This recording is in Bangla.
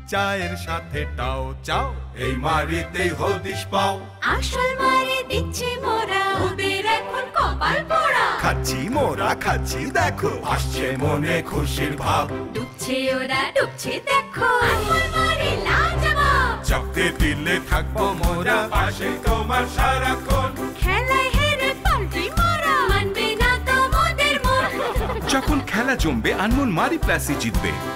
চায়ের সাথে টাও চাও, এই মারিতেই হদিশ পাও। আসল মারি দিচ্ছি মোরা, ওদের এখন কপাল পোড়া। খাচ্ছি মোরা খাচ্ছি দেখো, আসছে মনে খুশির ভাব। ডুবছে ওরা ডুবছে দেখো, আসল মারি লাজবাব। চাকতে দিলে থাকবো মোরা পাশে তোমার সারাক্ষণ। খেলায় হেরে পাল্টি মারা, মানবে না তো মোদের মন। যখন খেলা জমবে আনমোল মারি প্লাসই জিতবে।